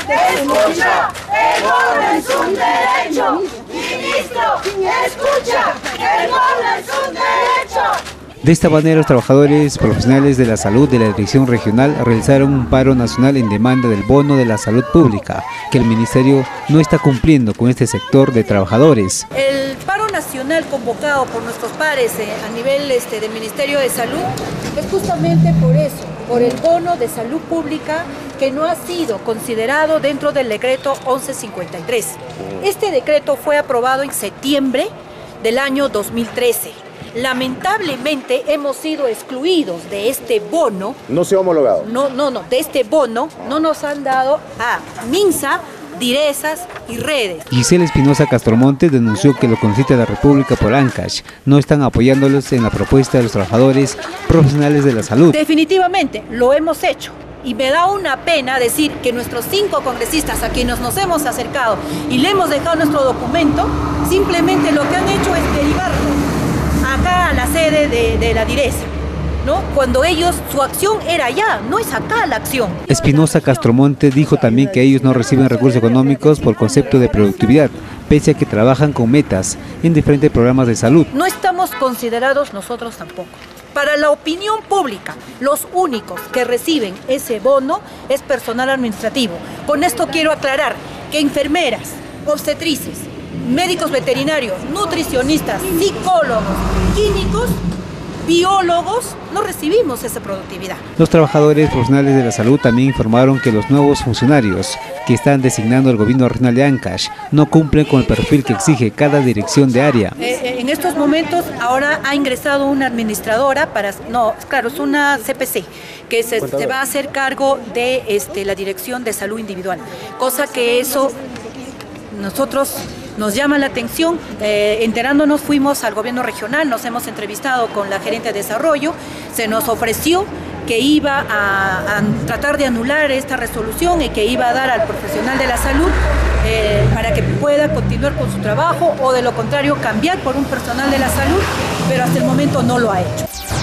Escucha, el bono es un derecho. Ministro, escucha, el bono es un derecho. De esta manera, los trabajadores profesionales de la salud de la Dirección Regional realizaron un paro nacional en demanda del bono de la salud pública, que el Ministerio no está cumpliendo con este sector de trabajadores. El paro nacional convocado por nuestros pares a nivel del Ministerio de Salud es justamente por eso, por el bono de salud pública que no ha sido considerado dentro del decreto 1153. Este decreto fue aprobado en septiembre del año 2013. Lamentablemente hemos sido excluidos de este bono. ¿No se ha homologado? No, de este bono no nos han dado a MINSA, Direzas y Redes. Gisela Espinosa Castromonte denunció que los congresistas de la República por Ancash no están apoyándolos en la propuesta de los trabajadores profesionales de la salud. Definitivamente lo hemos hecho. Y me da una pena decir que nuestros 5 congresistas a quienes nos hemos acercado y le hemos dejado nuestro documento, simplemente lo que han hecho es derivarlo acá a la sede de la Direza, ¿no? Cuando ellos, su acción era allá, no es acá la acción. Espinosa Castromonte dijo también que ellos no reciben recursos económicos por concepto de productividad, pese a que trabajan con metas en diferentes programas de salud. No estamos considerados nosotros tampoco. Para la opinión pública, los únicos que reciben ese bono es personal administrativo. Con esto quiero aclarar que enfermeras, obstetrices, médicos veterinarios, nutricionistas, psicólogos, químicos, biólogos, no recibimos esa productividad. Los trabajadores profesionales de la salud también informaron que los nuevos funcionarios que están designando el gobierno regional de Ancash no cumplen con el perfil que exige cada dirección de área. En estos momentos ahora ha ingresado una administradora es una CPC que se va a hacer cargo de la dirección de salud individual, cosa que eso nosotros nos llama la atención. Enterándonos, fuimos al gobierno regional, nos hemos entrevistado con la gerente de desarrollo, se nos ofreció que iba a tratar de anular esta resolución y que iba a dar al profesional de la salud para que pueda continuar con su trabajo o de lo contrario cambiar por un personal de la salud, pero hasta el momento no lo ha hecho.